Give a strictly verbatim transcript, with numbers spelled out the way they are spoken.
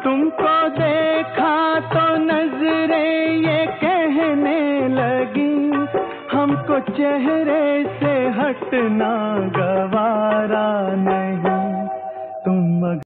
तुमको देखा तो नजरें ये कहने लगी, हमको चेहरे से हटना गवारा नहीं। तुम